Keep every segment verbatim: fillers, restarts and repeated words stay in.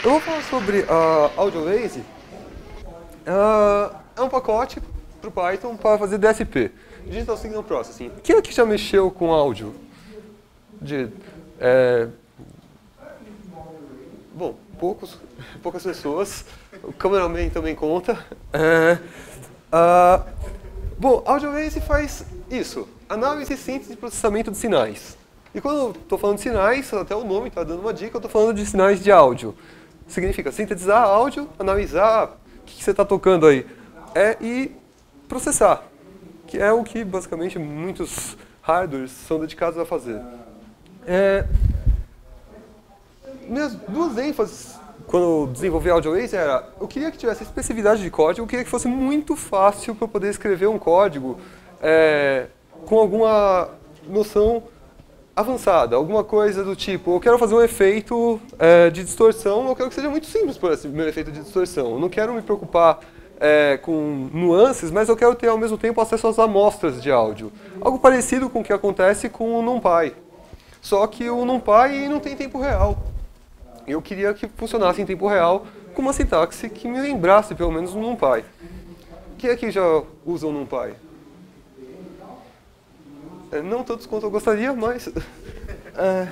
Eu vou falar sobre a AudioLazy. Uh, é um pacote para o Python para fazer D S P, Digital Signal Processing. Quem aqui já mexeu com áudio? De, é... Bom, poucos, poucas pessoas. O cameraman também conta. É... Uh... Bom, a AudioLazy faz isso. Análise, síntese e processamento de sinais. E quando eu estou falando de sinais, até o nome está dando uma dica, eu estou falando de sinais de áudio. Significa sintetizar áudio, analisar o que você está tocando aí é, e processar, que é o que basicamente muitos hardwares são dedicados a fazer. É, minhas duas ênfases quando eu desenvolvi a AudioLazy era, eu queria que tivesse expressividade de código, eu queria que fosse muito fácil para eu poder escrever um código é, com alguma noção avançada, alguma coisa do tipo, eu quero fazer um efeito é, de distorção, eu quero que seja muito simples por esse meu efeito de distorção. Eu não quero me preocupar é, com nuances, mas eu quero ter ao mesmo tempo acesso às amostras de áudio. Algo parecido com o que acontece com o NumPy. Só que o NumPy não tem tempo real. Eu queria que funcionasse em tempo real com uma sintaxe que me lembrasse pelo menos o NumPy. Quem aqui já usa o NumPy? É, não tantos quanto eu gostaria, mas... é,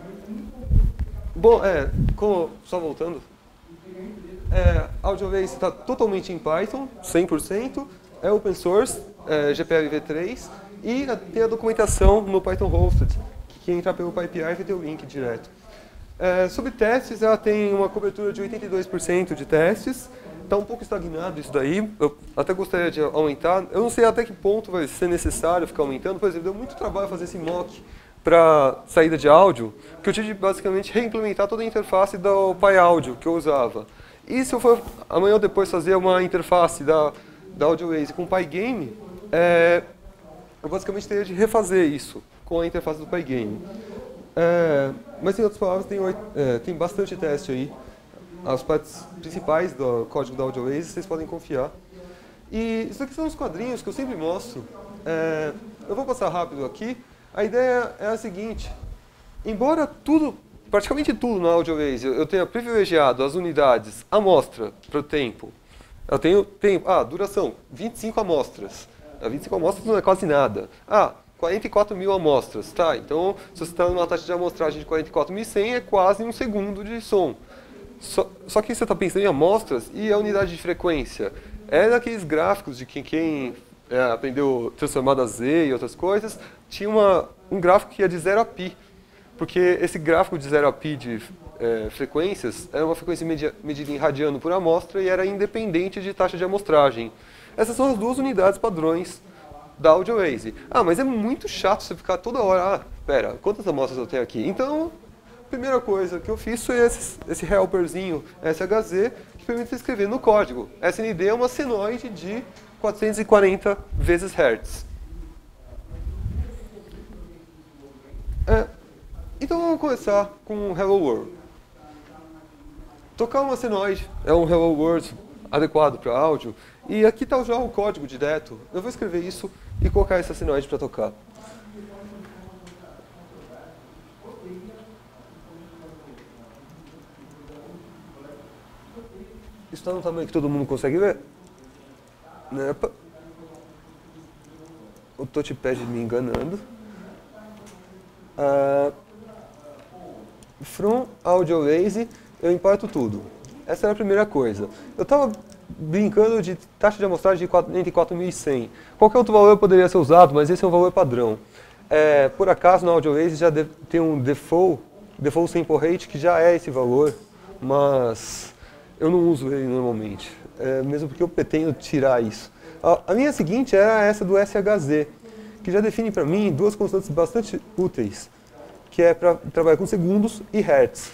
bom, é, como, só voltando. É, a AudioLazy está totalmente em Python, cem por cento. É open source, é, G P L v três. E tem a documentação no Python Hosted. Que quem entrar pelo PyPI vai ter o link direto. É, sobre testes, ela tem uma cobertura de oitenta e dois por cento de testes. Está um pouco estagnado isso daí, eu até gostaria de aumentar. Eu não sei até que ponto vai ser necessário ficar aumentando. Por exemplo, deu muito trabalho fazer esse mock para saída de áudio, que eu tive de basicamente reimplementar toda a interface do PyAudio que eu usava. E se eu for amanhã ou depois fazer uma interface da, da AudioLazy com Pygame, é, eu basicamente teria de refazer isso com a interface do Pygame. É, mas, em outras palavras, tem, é, tem bastante teste aí. As partes principais do código da AudioLazy vocês podem confiar. E isso aqui são os quadrinhos que eu sempre mostro. É, eu vou passar rápido aqui. A ideia é a seguinte. Embora tudo, praticamente tudo na AudioLazy, eu tenha privilegiado as unidades amostra para o tempo. Eu tenho tempo, ah, duração, vinte e cinco amostras. vinte e cinco amostras não é quase nada. Ah, quarenta e quatro mil amostras. Tá, então, se você está numa taxa de amostragem de quarenta e quatro mil e cem, é quase um segundo de som. Só, só que você está pensando em amostras e a unidade de frequência. É daqueles gráficos de que quem é, aprendeu transformada a Z e outras coisas, tinha uma, um gráfico que ia de zero a π. Porque esse gráfico de zero a π de é, frequências era uma frequência media, medida em radiano por amostra e era independente de taxa de amostragem. Essas são as duas unidades padrões da AudioLazy. Ah, mas é muito chato você ficar toda hora, ah, pera, quantas amostras eu tenho aqui? Então, a primeira coisa que eu fiz foi esse, esse helperzinho S H Z, que permite você escrever no código. S N D é uma senoide de quatrocentos e quarenta vezes Hertz. É, então vamos começar com Hello World. Tocar uma senoide é um Hello World adequado para áudio. E aqui está já o código direto. Eu vou escrever isso e colocar essa senoide para tocar. Isso está no tamanho que todo mundo consegue ver? Nepa. O touchpad me enganando. Uh, from AudioLazy, eu importo tudo. Essa era a primeira coisa. Eu estava brincando de taxa de amostragem de quarenta e quatro mil e cem. Qualquer outro valor poderia ser usado, mas esse é um valor padrão. É, por acaso, na AudioLazy já deve, tem um default, default sample rate que já é esse valor, mas eu não uso ele normalmente, é, mesmo porque eu pretendo tirar isso. A, a minha seguinte era essa do S H Z, que já define para mim duas constantes bastante úteis, que é para trabalhar com segundos e hertz.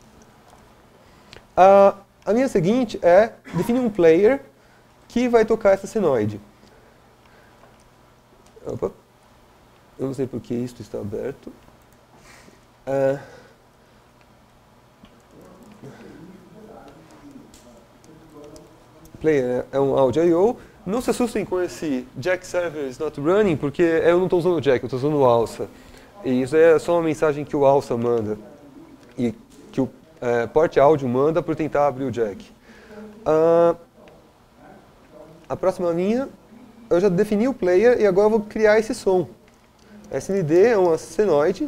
A, a minha seguinte é definir um player que vai tocar essa senoide. Opa. Eu não sei por que isto está aberto. É, player é um audio I O. Não se assustem com esse jack server is not running, porque eu não estou usando o jack, eu estou usando o alça. E isso é só uma mensagem que o alça manda. E que o é, porte áudio manda para tentar abrir o jack. Uh, a próxima linha, eu já defini o player e agora eu vou criar esse som. S N D é uma senoide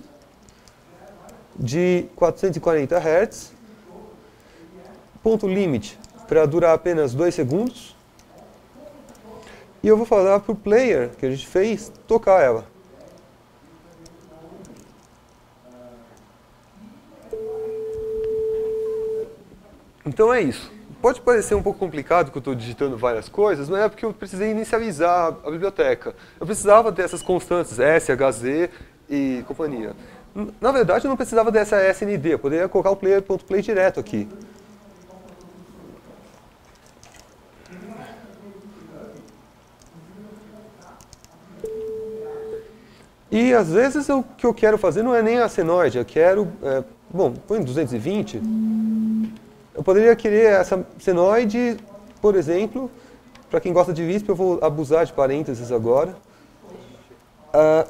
de quatrocentos e quarenta hertz, ponto limite para durar apenas dois segundos. E eu vou falar para o player que a gente fez tocar ela. Então é isso. Pode parecer um pouco complicado que eu estou digitando várias coisas, mas é porque eu precisei inicializar a biblioteca. Eu precisava dessas constantes, S, H, Z e companhia. Na verdade, eu não precisava dessa S N D, eu poderia colocar o player.play direto aqui. E às vezes o que eu quero fazer não é nem a senoide, eu quero, é, bom, põe duzentos e vinte. Eu poderia querer essa senoide, por exemplo, para quem gosta de Lisp, eu vou abusar de parênteses agora. Uh,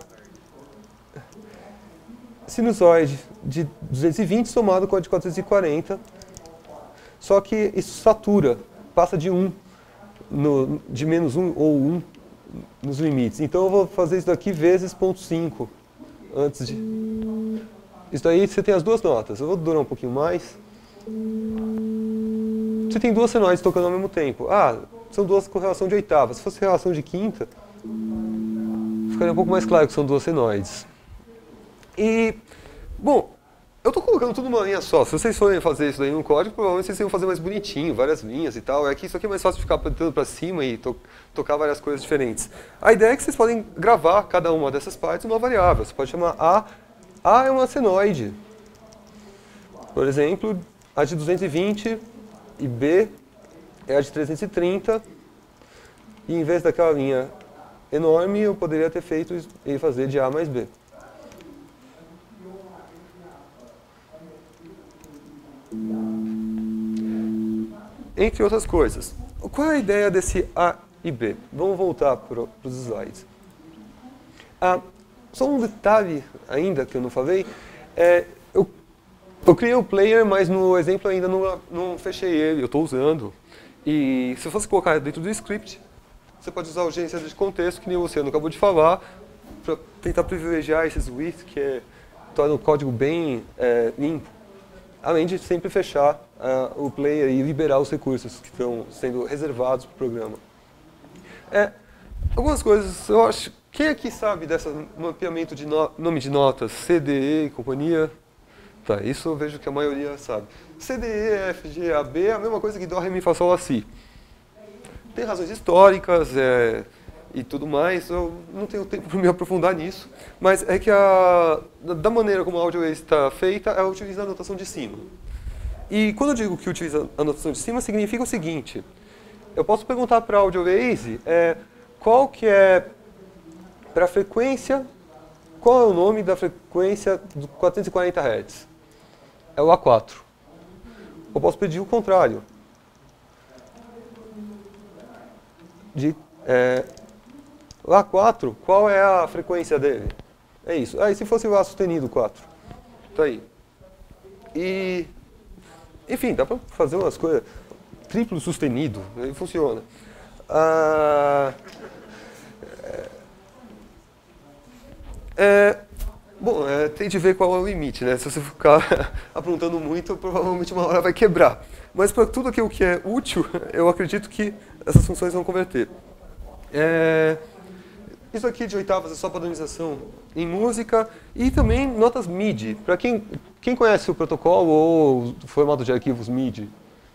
sinusoide de duzentos e vinte somado com a de quatrocentos e quarenta, só que isso satura, passa de um, no, de menos um ou um nos limites. Então eu vou fazer isso daqui vezes zero ponto cinco antes de... Isso daí você tem as duas notas, eu vou durar um pouquinho mais. Você tem duas senoides tocando ao mesmo tempo. Ah, são duas com relação de oitava. Se fosse relação de quinta, ficaria um pouco mais claro que são duas senoides. E, bom, eu estou colocando tudo numa linha só. Se vocês forem fazer isso daí no código, provavelmente vocês iam fazer mais bonitinho, várias linhas e tal. É que isso aqui é mais fácil de ficar apontando para cima e to tocar várias coisas diferentes. A ideia é que vocês podem gravar cada uma dessas partes numa variável. Você pode chamar A. A é uma senoide. Por exemplo, a de duzentos e vinte e B é a de trezentos e trinta. E em vez daquela linha enorme, eu poderia ter feito e fazer de A mais B. Entre outras coisas. Qual é a ideia desse A e B? Vamos voltar para os slides. Ah, só um detalhe ainda que eu não falei. É, eu, eu criei o player, mas no exemplo ainda não, não fechei ele. Eu estou usando. E se eu fosse colocar dentro do script, você pode usar urgência de contexto, que nem o Luciano acabou de falar, para tentar privilegiar esses with, que é, torna o código bem é, limpo. Além de sempre fechar uh, o player e liberar os recursos que estão sendo reservados para o programa. É, algumas coisas, eu acho... Quem aqui sabe desse mapeamento de no, nome de notas, C D E e companhia? Tá, isso eu vejo que a maioria sabe. C D E, F, G, A, B é a mesma coisa que Dó, Ré, Mi, Fá, Sol, Lá, Si. Tem razões históricas é, e tudo mais, eu não tenho tempo para me aprofundar nisso, mas é que a, da maneira como a AudioWaze está feita, ela utiliza a notação de cima. E quando eu digo que utiliza a notação de cima, significa o seguinte, eu posso perguntar para a AudioWaze é, qual que é, para a frequência, qual é o nome da frequência do quatrocentos e quarenta hertz? É o A quatro. Eu posso pedir o contrário. De, é, o A quatro, qual é a frequência dele? É isso. Ah, e se fosse o A sustenido quatro? Tá aí. E, enfim, dá para fazer umas coisas. Triplo sustenido, aí funciona. Ah, é, bom, é, tem de ver qual é o limite, né? Se você ficar aprontando muito, provavelmente uma hora vai quebrar. Mas para tudo aquilo que é útil, eu acredito que essas funções vão converter. É, isso aqui de oitavas é só padronização em música e também notas M I D I. Para quem, quem conhece o protocolo ou o formato de arquivos M I D I?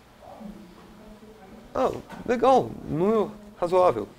Ah, legal, número razoável.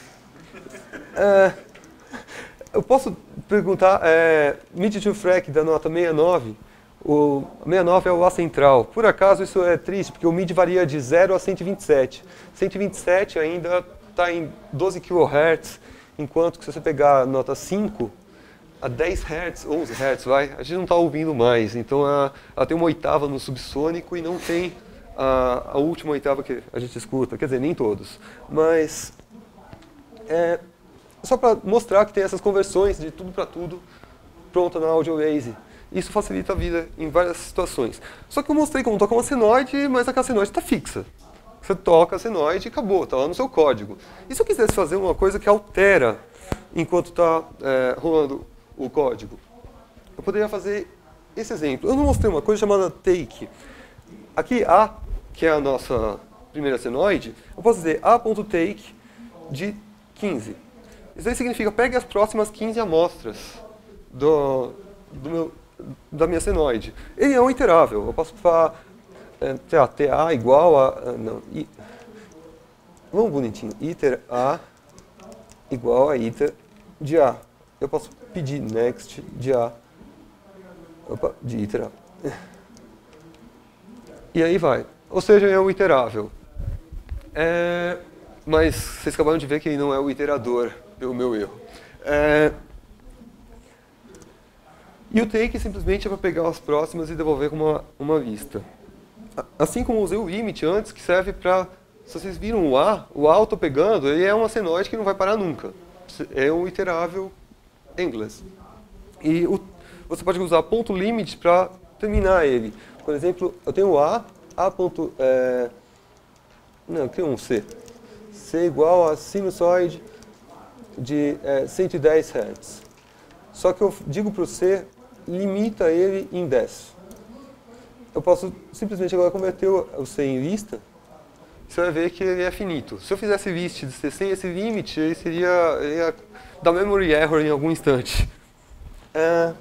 É, eu posso perguntar, é, M I D I to F R E C da nota sessenta e nove, o sessenta e nove é o Lá central. Por acaso isso é triste, porque o M I D I varia de zero a cento e vinte e sete. cento e vinte e sete ainda está em doze quilohertz, enquanto que se você pegar a nota cinco, a dez hertz, onze hertz, vai, a gente não está ouvindo mais. Então ela, ela tem uma oitava no subsônico e não tem a, a última oitava que a gente escuta. Quer dizer, nem todos. Mas é só para mostrar que tem essas conversões de tudo para tudo pronta na AudioWaze. Isso facilita a vida em várias situações. Só que eu mostrei como tocar uma senoide, mas aquela senoide está fixa. Você toca a senoide e acabou, está lá no seu código. E se eu quisesse fazer uma coisa que altera enquanto está é, rolando o código? Eu poderia fazer esse exemplo. Eu não mostrei uma coisa chamada take. Aqui, A, que é a nossa primeira senoide, eu posso dizer A.take de quinze. Isso aí significa pegue as próximas quinze amostras do, do meu, da minha senoide. Ele é um iterável. Eu posso falar é, TA igual a... Não, I, vamos bonitinho. Iter A igual a iter de A. Eu posso pedir next de A. Opa, de iter A. E aí vai. Ou seja, é um iterável. É, mas vocês acabaram de ver que ele não é o iterador, pelo meu erro. É, e o take simplesmente é para pegar as próximas e devolver com uma, uma lista. Assim como eu usei o limit antes, que serve para... Se vocês viram o A, o A eu estou pegando, ele é uma senoide que não vai parar nunca. É um iterável endless. E o, você pode usar ponto limit para terminar ele. Por exemplo, eu tenho o A, A ponto... É, não, eu tenho um C. C igual a sinusoide de é, cento e dez hertz. Só que eu digo para o C, limita ele em dez. Eu posso simplesmente agora converter o C em lista. Você vai ver que ele é finito. Se eu fizesse list de C sem esse limite, ele seria, ele ia dar memory error em algum instante. É,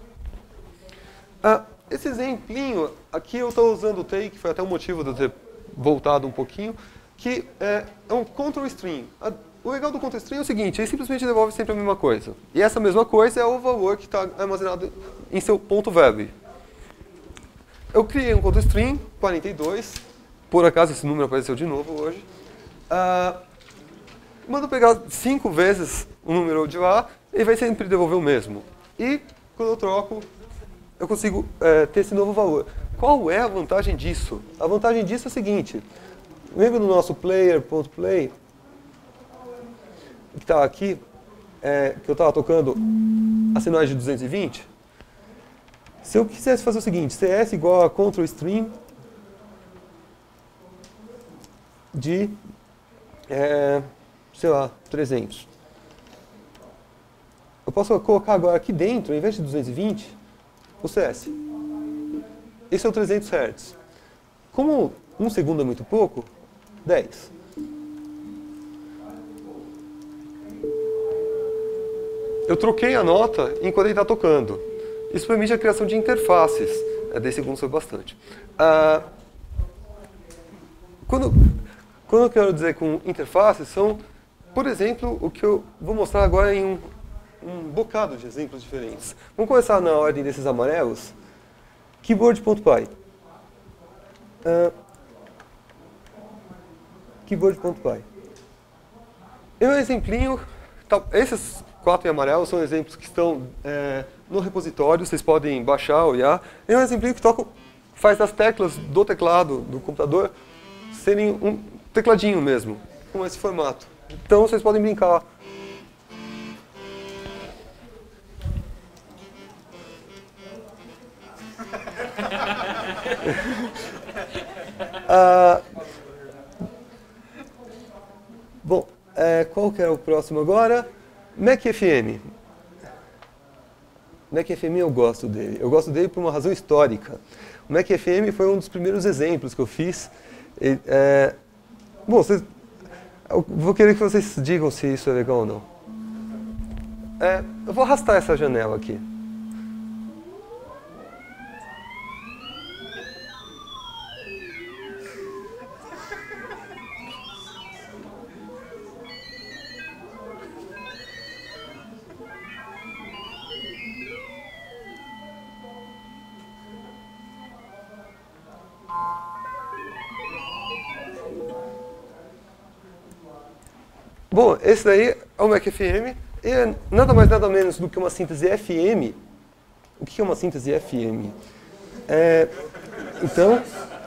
ah, esse exemplinho, aqui eu estou usando o take, foi até o motivo de eu ter voltado um pouquinho, que é, é um control string. A, o legal do control string é o seguinte, ele simplesmente devolve sempre a mesma coisa. E essa mesma coisa é o valor que está armazenado em seu ponto web. Eu criei um control string, quarenta e dois, por acaso esse número apareceu de novo hoje. Uh, mando pegar cinco vezes o número de lá, ele vai sempre devolver o mesmo. E quando eu troco, eu consigo uh, ter esse novo valor. Qual é a vantagem disso? A vantagem disso é a seguinte. Lembra do nosso player.play, que está aqui, é, que eu estava tocando a senoide de duzentos e vinte? Se eu quisesse fazer o seguinte, cs igual a control string de, é, sei lá, trezentos. Eu posso colocar agora aqui dentro, ao invés de duzentos e vinte, o C S. Esse é o trezentos hertz. Como um segundo é muito pouco, dez. Eu troquei a nota enquanto ele está tocando. Isso permite a criação de interfaces. dez segundos foi bastante. Ah, quando, quando eu quero dizer com interfaces, são, por exemplo, o que eu vou mostrar agora em um, um bocado de exemplos diferentes. Vamos começar na ordem desses amarelos. Keyboard.py. Uh, Keyboard.py. E um exemplinho, tá, esses quatro em amarelo são exemplos que estão é, no repositório, vocês podem baixar, olhar. E um exemplinho que toca, faz das teclas do teclado do computador serem um tecladinho mesmo, com esse formato. Então vocês podem brincar. ah, bom, é, qual que é o próximo agora? Mac F M. Mac F M eu gosto dele. Eu gosto dele por uma razão histórica. O Mac F M foi um dos primeiros exemplos que eu fiz. E, é, bom, vocês, eu vou querer que vocês digam se isso é legal ou não. É, eu vou arrastar essa janela aqui. Bom, esse daí é o Mac F M, e é nada mais nada menos do que uma síntese F M. O que é uma síntese F M? É, então,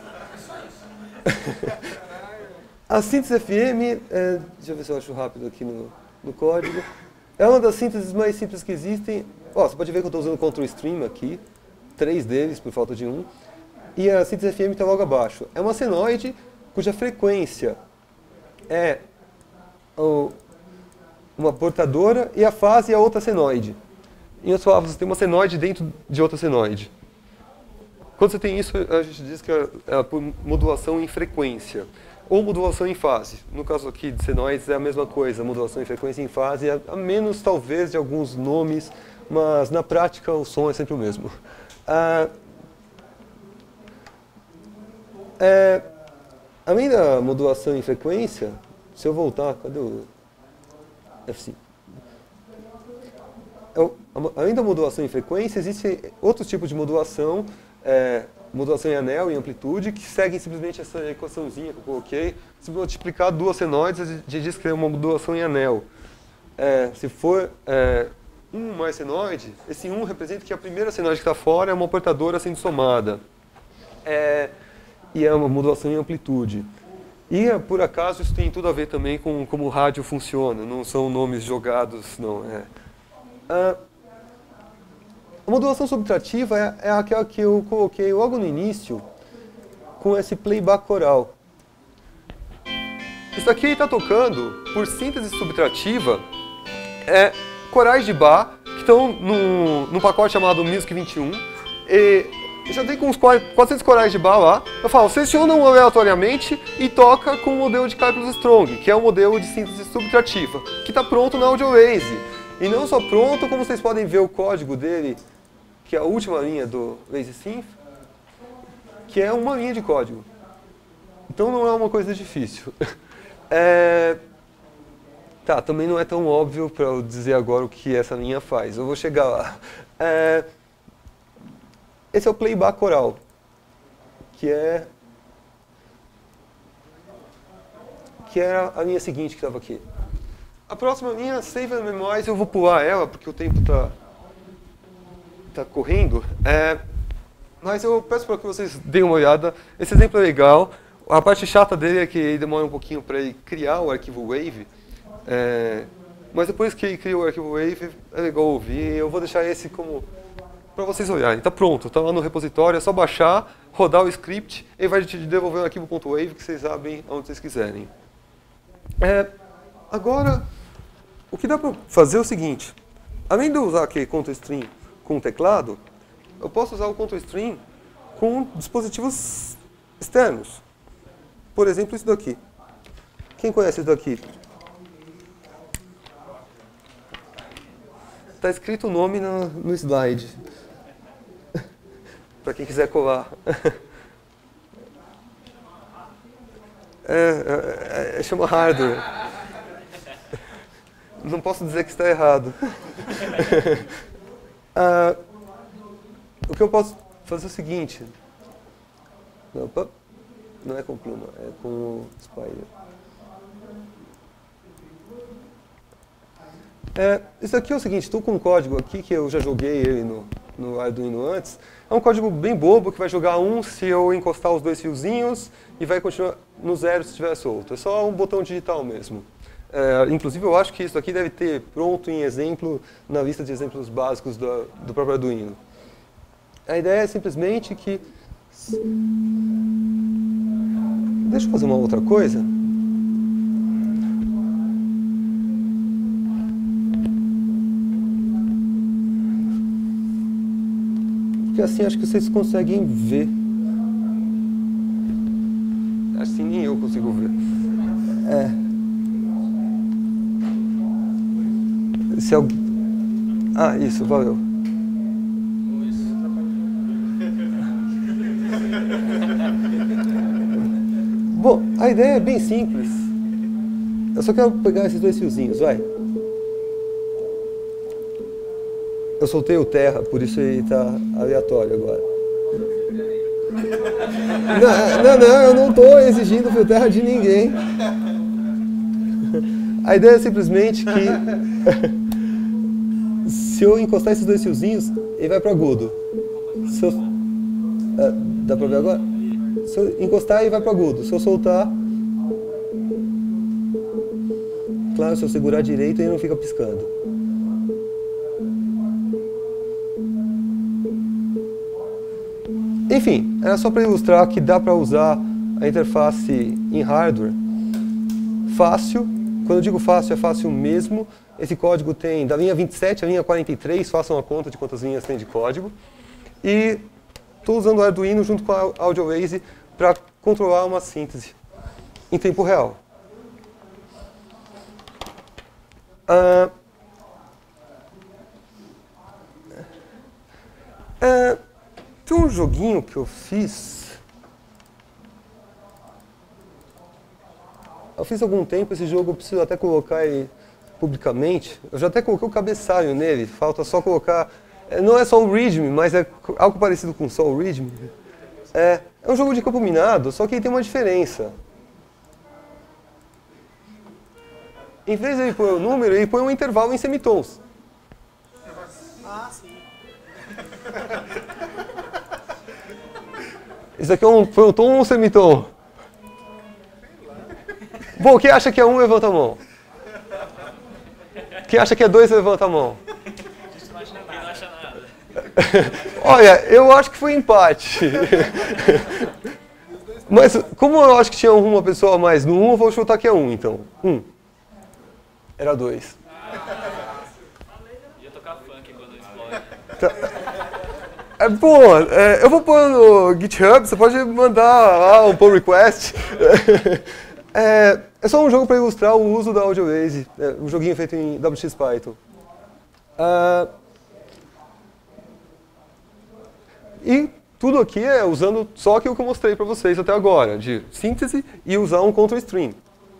a síntese F M, é, deixa eu ver se eu acho rápido aqui no, no código, é uma das sínteses mais simples que existem. Ó, você pode ver que eu estou usando control stream aqui, três deles, por falta de um, e a síntese F M está logo abaixo. É uma senoide cuja frequência é o, uma portadora e a fase é outra senoide. Em outras palavras, você tem uma senoide dentro de outra senoide. Quando você tem isso, a gente diz que é, é por modulação em frequência, ou modulação em fase. No caso aqui de senoides é a mesma coisa, modulação em frequência e em fase, a menos talvez de alguns nomes, mas na prática o som é sempre o mesmo. Ah, é, além da modulação em frequência, se eu voltar, cadê o F cinco? Além da modulação em frequência, existem outros tipos de modulação, é, modulação em anel e amplitude, que seguem simplesmente essa equaçãozinha que eu coloquei. Se multiplicar duas senoides, a gente diz que é uma modulação em anel. É, se for é, um mais senoide, esse um representa que a primeira senoide que está fora é uma portadora sendo somada. É, e é uma modulação em amplitude. E, por acaso, isso tem tudo a ver também com como o rádio funciona, não são nomes jogados, não. É. Ah, a modulação subtrativa é, é aquela que eu coloquei logo no início com esse playback coral. Isso aqui está tocando, por síntese subtrativa, é, corais de Bach, que estão num, num pacote chamado Music vinte e um, e já tem com uns quatrocentos corais de Bach lá. Eu falo, selecionam aleatoriamente e toca com o modelo de cálculos Strong, que é o modelo de síntese subtrativa, que está pronto na AudioLazy. E não só pronto, como vocês podem ver o código dele, que é a última linha do LazySynth, que é uma linha de código. Então não é uma coisa difícil. É... Tá, também não é tão óbvio para eu dizer agora o que essa linha faz. Eu vou chegar lá. É... Esse é o playback coral, que é que era a linha seguinte que estava aqui. A próxima linha, Save and Memorize, eu vou pular ela, porque o tempo está tá correndo. É, mas eu peço para que vocês deem uma olhada. Esse exemplo é legal. A parte chata dele é que demora um pouquinho para ele criar o arquivo Wave. É, mas depois que ele cria o arquivo Wave, é legal ouvir. Eu vou deixar esse como para vocês olharem. Está pronto, está lá no repositório, é só baixar, rodar o script, e vai te devolver um arquivo.wave que vocês abrem onde vocês quiserem. É, agora, o que dá para fazer é o seguinte. Além de eu usar aqui CtrlString com o teclado, eu posso usar o CtrlString com dispositivos externos. Por exemplo, isso daqui. Quem conhece isso daqui? Está escrito o nome no, no slide. Para quem quiser colar. É, é, é, chama hardware. Não posso dizer que está errado. ah, o que eu posso fazer é o seguinte. Opa, não é com pluma, é com o Spider. É, isso aqui é o seguinte, estou com um código aqui que eu já joguei ele no, no Arduino antes. É um código bem bobo que vai jogar um se eu encostar os dois fiozinhos e vai continuar no zero se estiver solto. É só um botão digital mesmo. É, inclusive eu acho que isso aqui deve ter pronto em exemplo na lista de exemplos básicos do, do próprio Arduino. A ideia é simplesmente que... Deixa eu fazer uma outra coisa. Porque assim acho que vocês conseguem ver. Assim nem eu consigo ver. É. Se alguém... Ah, isso, valeu. Bom, a ideia é bem simples. Eu só quero pegar esses dois fiozinhos, vai. Eu soltei o terra, por isso ele está aleatório agora. Não, não, não, eu não estou exigindo fio terra de ninguém. A ideia é simplesmente que se eu encostar esses dois fiozinhos, ele vai para agudo. Se eu, ah, dá para ver agora? Se eu encostar, ele vai para agudo. Se eu soltar, claro, se eu segurar direito, ele não fica piscando. enfim, era só para ilustrar que dá para usar a interface em hardware fácil. Quando eu digo fácil, é fácil mesmo. Esse código tem da linha vinte e sete à linha quarenta e três, façam a conta de quantas linhas tem de código. E estou usando o Arduino junto com a AudioWaze para controlar uma síntese em tempo real. Uh, uh, tem um joguinho que eu fiz. Eu fiz há algum tempo esse jogo, eu preciso até colocar ele publicamente. Eu já até coloquei o cabeçalho nele, falta só colocar... Não é só o README, mas é algo parecido com só o README. É, é um jogo de campo minado, só que ele tem uma diferença. Em vez de ele pôr o número, ele põe um intervalo em semitons. Ah, sim. Isso aqui é um, foi um tom ou um semitom? Bom, quem acha que é um, levanta a mão. Quem acha que é dois, levanta a mão. Não acha nada. Olha, eu acho que foi empate. Mas como eu acho que tinha uma pessoa a mais no um, eu vou chutar que é um, então. Um. Era dois. Ia tocar funk quando explode. Tá. É bom, é, eu vou pôr no GitHub, você pode mandar lá um pull request. É, é só um jogo para ilustrar o uso da AudioWaze, é, um joguinho feito em W X Python. Uh, e tudo aqui é usando só aquilo que eu mostrei para vocês até agora, de síntese e usar um control stream.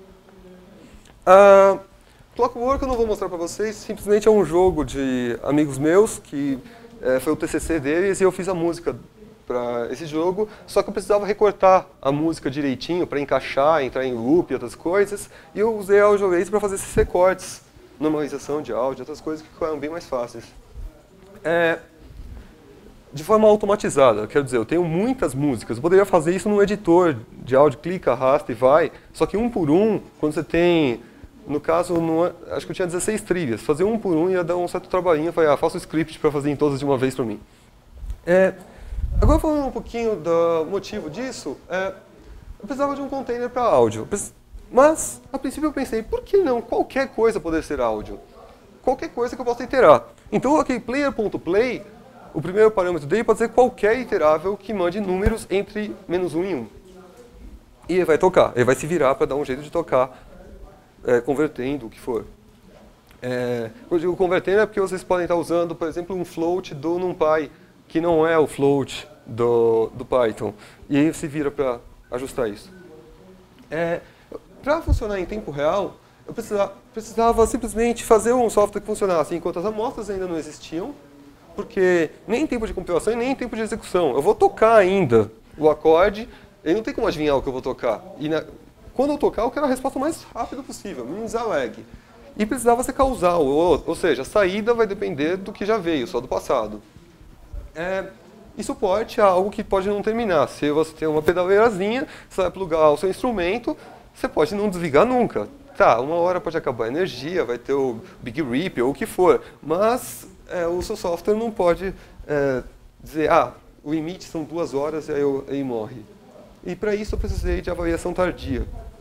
Uh, Clockwork eu não vou mostrar para vocês, simplesmente é um jogo de amigos meus, que é, foi o T C C deles, e eu fiz a música para esse jogo, só que eu precisava recortar a música direitinho para encaixar, entrar em loop e outras coisas, e eu usei a AudioWaze para fazer esses recortes, normalização de áudio, outras coisas que ficaram bem mais fáceis. É, de forma automatizada, quero dizer, eu tenho muitas músicas, eu poderia fazer isso num editor de áudio, clica, arrasta e vai, só que um por um, quando você tem, no caso, no, acho que eu tinha dezesseis trilhas, fazer um por um ia dar um certo trabalhinho, eu falei, ah, faço o script para fazer em todas de uma vez para mim. É, Agora, falando um pouquinho do motivo disso, é, eu precisava de um container para áudio. Mas, a princípio, eu pensei, por que não qualquer coisa poder ser áudio? Qualquer coisa que eu possa iterar. Então, eu coloquei player.play, o primeiro parâmetro dele pode ser qualquer iterável que mande números entre menos um e um. E ele vai tocar, ele vai se virar para dar um jeito de tocar, é, convertendo o que for. É, quando eu digo convertendo é porque vocês podem estar usando, por exemplo, um float do NumPy, que não é o float do, do Python. E aí se vira para ajustar isso. É, para funcionar em tempo real, eu precisava, precisava simplesmente fazer um software que funcionasse enquanto as amostras ainda não existiam, porque nem em tempo de compilação e nem em tempo de execução. Eu vou tocar ainda o acorde, ele não tem como adivinhar o que eu vou tocar. E na, quando eu tocar, eu quero a resposta mais rápida possível, minimizar lag. E precisava ser causal, ou, ou seja, a saída vai depender do que já veio, só do passado. É, e suporte é algo que pode não terminar. Se você tem uma pedaleirazinha, você vai plugar o seu instrumento, você pode não desligar nunca. Tá, uma hora pode acabar a energia, vai ter o Big Rip ou o que for, mas é, o seu software não pode é, dizer, ah, o limite são duas horas e aí eu, ele morre. E para isso eu precisei de avaliação tardia.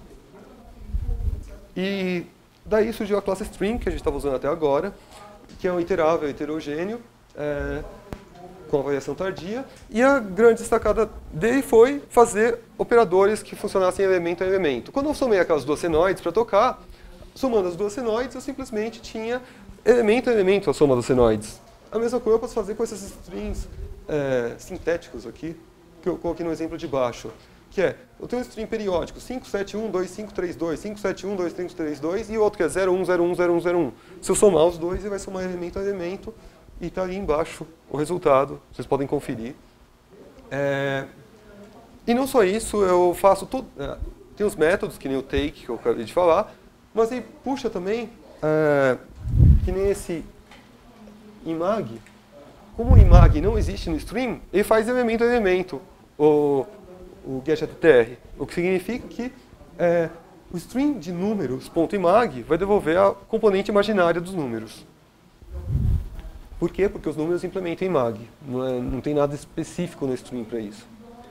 E daí surgiu a classe String, que a gente estava usando até agora, que é um iterável heterogêneo, é, com avaliação tardia, e a grande destacada dele foi fazer operadores que funcionassem elemento a elemento. Quando eu somei aquelas duas senoides para tocar, somando as duas senoides, eu simplesmente tinha elemento a elemento a soma das senoides. A mesma coisa eu posso fazer com esses strings é, sintéticos aqui, que eu coloquei no exemplo de baixo, que é, eu tenho um string periódico cinco sete um dois cinco três dois, cinco sete um dois cinco três dois, e o outro que é zero um zero um zero um zero um. Se eu somar os dois, ele vai somar elemento a elemento, e está ali embaixo o resultado, vocês podem conferir. É, e não só isso, eu faço tudo. É, tem os métodos, que nem o take, que eu acabei de falar, mas ele puxa também, é, que nem esse imag. Como o imag não existe no stream, ele faz elemento a elemento, o, o getAttr, o que significa que é, o stream de números .imag vai devolver a componente imaginária dos números. Por quê? Porque os números implementam em mag. Não, é, não tem nada específico no stream para isso.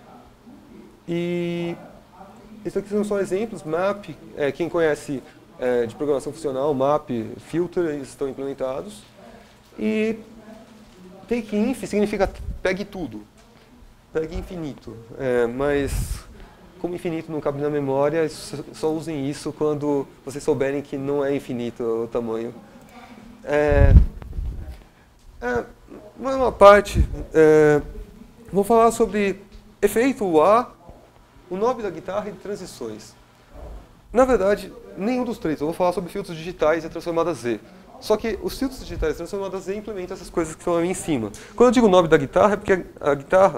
E esses aqui são só exemplos. Map, é, quem conhece é, de programação funcional, map, filter, eles estão implementados. E takeInf significa pegue tudo. Pegue infinito. É, mas como infinito não cabe na memória, só usem isso quando vocês souberem que não é infinito o tamanho. É, é, uma parte, é, vou falar sobre efeito A, o nome da guitarra e transições. Na verdade, nenhum dos três. Eu vou falar sobre filtros digitais e a transformada Z. Só que os filtros digitais e a transformada Z implementam essas coisas que estão ali em cima. Quando eu digo o nome da guitarra, é porque a, a guitarra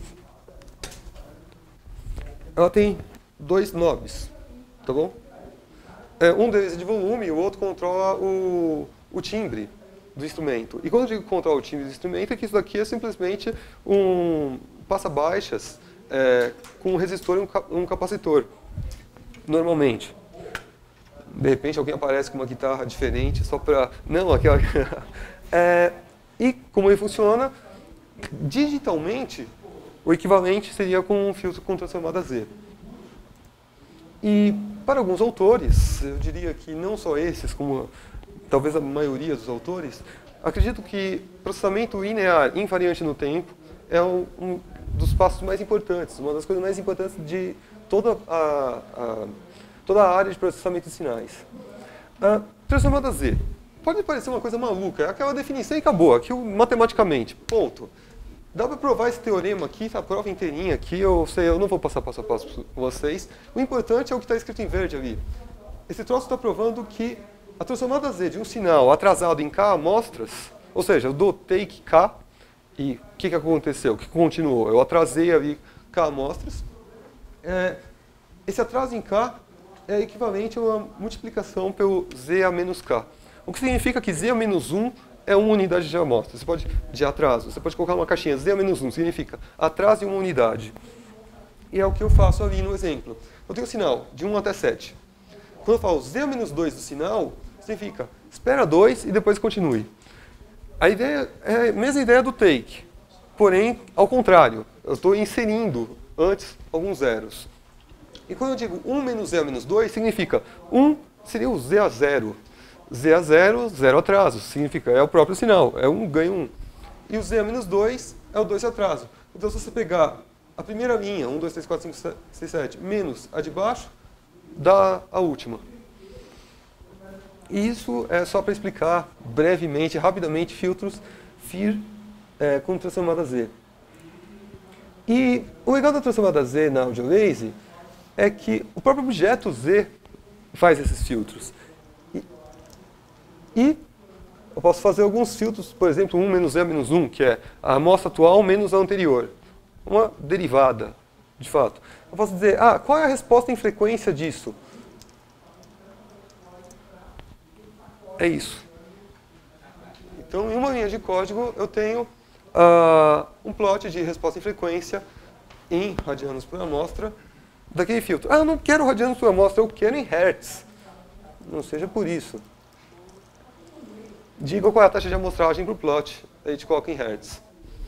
ela tem dois knobs, tá bom? É, um deles é de volume e o outro controla o, o timbre do instrumento. E quando eu digo controla o timbre do instrumento, é que isso daqui é simplesmente um passa-baixas é, com um resistor e um, um capacitor, normalmente. De repente alguém aparece com uma guitarra diferente só para... Não, aquela... é, e como ele funciona, digitalmente, o equivalente seria com um filtro com transformada Z. E para alguns autores, eu diria que não só esses, como talvez a maioria dos autores, acredito que processamento linear invariante no tempo é um, um dos passos mais importantes, uma das coisas mais importantes de toda a, a, toda a área de processamento de sinais. A transformada Z pode parecer uma coisa maluca, é aquela definição e acabou, aquilo matematicamente, ponto. Dá para provar esse teorema aqui, tá a prova inteirinha aqui, eu sei, eu não vou passar passo a passo com vocês. O importante é o que está escrito em verde ali. Esse troço está provando que a transformada Z de um sinal atrasado em K amostras, ou seja, eu dou take K, e o que, que aconteceu? O que continuou? Eu atrasei ali K amostras. É, esse atraso em K é equivalente a uma multiplicação pelo Z a menos K. O que significa que Z a menos um é uma unidade de amostra. Você pode, de atraso. Você pode colocar uma caixinha Z a menos um, significa atraso em uma unidade. E é o que eu faço ali no exemplo. Eu tenho um sinal de um até sete. Quando eu falo Z a menos dois do sinal, significa espera dois e depois continue. A ideia é a mesma ideia do take, porém, ao contrário. Eu estou inserindo antes alguns zeros. E quando eu digo um menos Z a menos dois, significa um seria o Z a zero. Z a zero, zero atraso, significa, é o próprio sinal, é um ganho um. E o Z a menos dois é o dois atraso. Então, se você pegar a primeira linha, um, dois, três, quatro, cinco, seis, sete, menos a de baixo, dá a última. E isso é só para explicar brevemente, rapidamente, filtros F I R é, com transformada Z. E o legal da transformada Z na AudioLazy é que o próprio objeto Z faz esses filtros. E eu posso fazer alguns filtros, por exemplo, um menos Z menos um, que é a amostra atual menos a anterior. Uma derivada, de fato. Eu posso dizer, ah, qual é a resposta em frequência disso? É isso. Então, em uma linha de código, eu tenho uh, um plot de resposta em frequência em radianos por amostra daquele filtro. Ah, eu não quero radianos por amostra, eu quero em hertz. Não seja por isso. Diga qual é a taxa de amostragem para o plot, a gente coloca em hertz.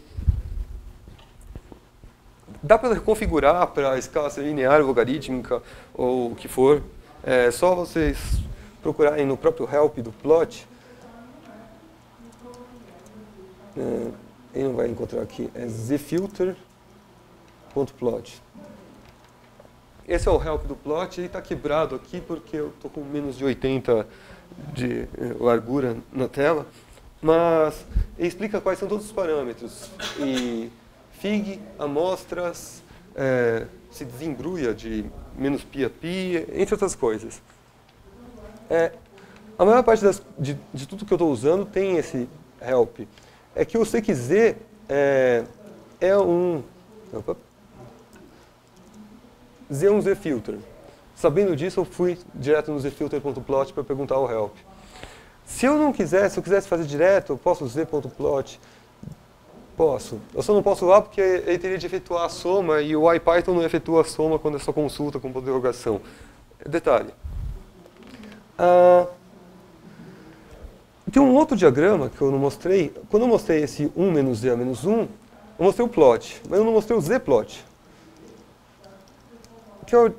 Dá para configurar para escala ser linear, logarítmica ou o que for. É só vocês procurarem no próprio help do plot. É, ele não vai encontrar aqui, é zfilter.plot. Esse é o help do plot, ele está quebrado aqui porque eu estou com menos de oitenta de largura na tela, mas ele explica quais são todos os parâmetros. E fig, amostras, é, se desembrulha de menos pi a pi, entre outras coisas. É, a maior parte das, de, de tudo que eu estou usando tem esse help. É que o C Q Z é, é um... Opa, Z é um zfilter. Sabendo disso, eu fui direto no zfilter.plot para perguntar ao help. Se eu não quisesse, se eu quisesse fazer direto, eu posso z.plot? Posso. Eu só não posso lá porque ele teria de efetuar a soma e o IPython não efetua a soma quando é só consulta com ponto de interrogação. Detalhe. Ah, Tem um outro diagrama que eu não mostrei. Quando eu mostrei esse um menos z a menos um, eu mostrei o plot, mas eu não mostrei o z-plot. Que é o...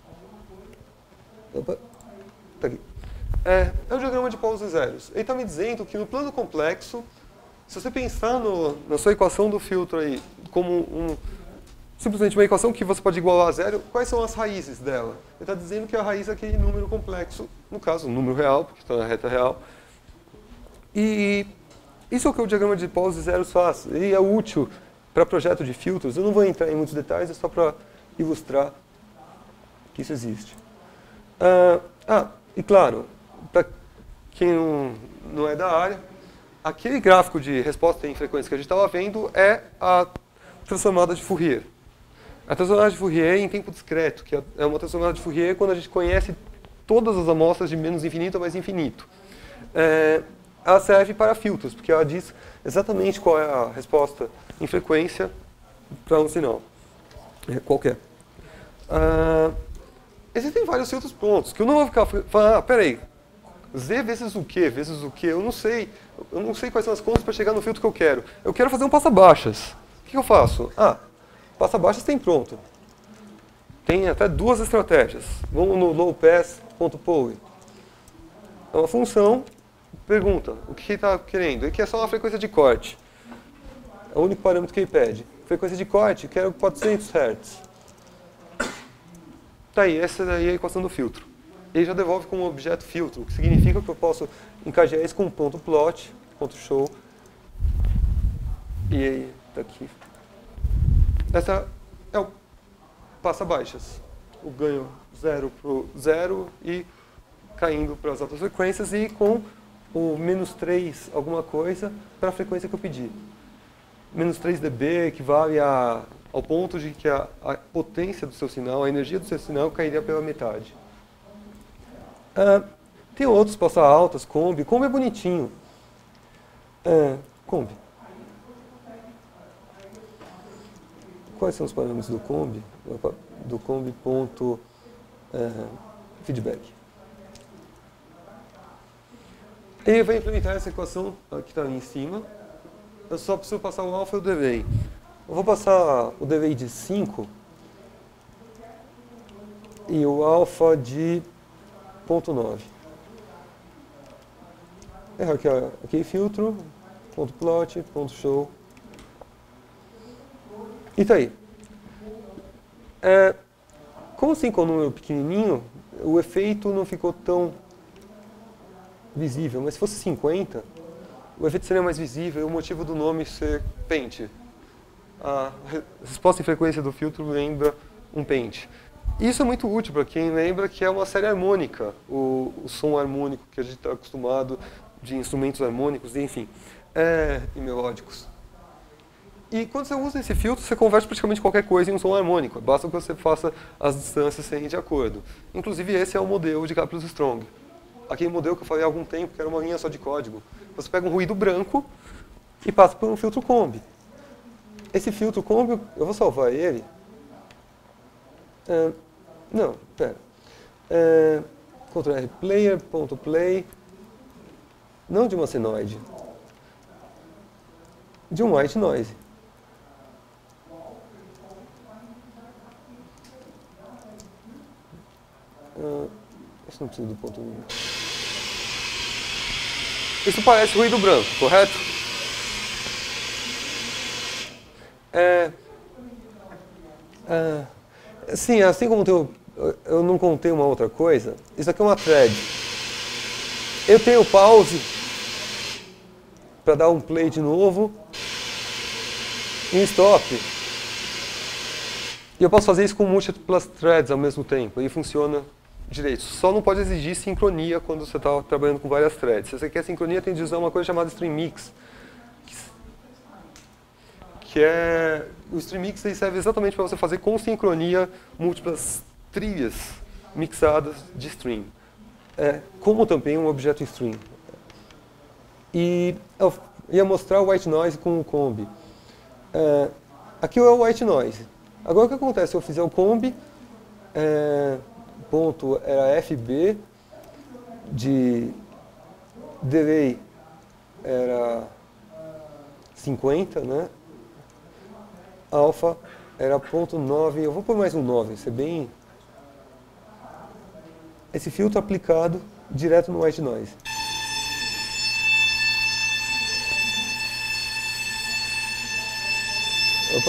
Opa. Tá aqui. É, é o diagrama de polos e zeros. Ele está me dizendo que no plano complexo, se você pensar no, na sua equação do filtro aí como um, simplesmente uma equação que você pode igualar a zero, quais são as raízes dela? Ele está dizendo que a raiz é aquele número complexo, no caso, um número real, porque está na reta real. E isso é o que o diagrama de polos e zeros faz. E é útil para projeto de filtros. Eu não vou entrar em muitos detalhes, é só para ilustrar que isso existe. Ah, ah e claro, para quem não, não é da área, aquele gráfico de resposta em frequência que a gente estava vendo é a transformada de Fourier. A transformada de Fourier em tempo discreto, que é uma transformada de Fourier quando a gente conhece todas as amostras de menos infinito a mais infinito. É, ela serve para filtros, porque ela diz exatamente qual é a resposta em frequência para um sinal, qualquer. Ah, existem vários filtros prontos, que eu não vou ficar falando, ah, peraí, Z vezes o quê? Vezes o quê? Eu não sei. Eu não sei quais são as contas para chegar no filtro que eu quero. Eu quero fazer um passa-baixas. O que eu faço? Ah, passa-baixas tem pronto. Tem até duas estratégias. Vamos no lowpass.poe. É uma função, pergunta, o que ele está querendo? Ele quer só uma frequência de corte. É o único parâmetro que ele pede. Frequência de corte, quero quatrocentos hertz. Tá aí, essa daí é a equação do filtro. Ele já devolve como objeto filtro, o que significa que eu posso encaixar isso com um ponto plot, ponto show. E aí, tá aqui. Essa é o passa-baixas. O ganho zero para o zero e caindo para as altas frequências e com o menos três alguma coisa para a frequência que eu pedi. Menos três dB equivale a, ao ponto de que a, a potência do seu sinal, a energia do seu sinal cairia pela metade. Uh, tem outros passa altas, Combi. Combi é bonitinho. Uh, Combi. Quais são os parâmetros do Combi? Do Combi ponto uh, feedback. Ele vai implementar essa equação que está ali em cima. Eu só preciso passar o alfa e o delay. Eu vou passar o delay de cinco e o alfa de ponto nove. É aqui, ó, aqui filtro, ponto plot, ponto show. E tá aí. É, como cinco é um número pequenininho, o efeito não ficou tão visível. Mas se fosse cinquenta, o efeito seria mais visível e o motivo do nome ser pente. A resposta em frequência do filtro lembra um pente. Isso é muito útil para quem lembra que é uma série harmônica, o, o som harmônico que a gente está acostumado de instrumentos harmônicos, enfim, é, e melódicos. E quando você usa esse filtro, você converte praticamente qualquer coisa em um som harmônico. Basta que você faça as distâncias serem de acordo. Inclusive, esse é o modelo de Kaplan-Strong. Aquele modelo que eu falei há algum tempo, que era uma linha só de código. Você pega um ruído branco e passa por um filtro Combi. Esse filtro Combi, eu vou salvar ele. É, não, pera. É, Ctrl R player.play. Não de uma senoide. De um white noise. Uh, isso não precisa do ponto. Isso parece ruído branco, correto? É, é, sim, assim como tem, eu não contei uma outra coisa, isso aqui é uma thread. Eu tenho pause para dar um play de novo e um stop. E eu posso fazer isso com múltiplas threads ao mesmo tempo e funciona direito. Só não pode exigir sincronia quando você está trabalhando com várias threads. Se você quer sincronia, tem de usar uma coisa chamada Stream Mix. Que é... O Stream Mix serve exatamente para você fazer com sincronia múltiplas trilhas mixadas de stream. É, como também um objeto stream. E eu ia mostrar o white noise com o Combi. É, aqui é o white noise. Agora o que acontece se eu fizer o Combi, é, ponto era F B de delay era cinquenta, né? Alfa era ponto nove, eu vou pôr mais um nove, isso é bem... Esse filtro aplicado direto no white noise. Opa.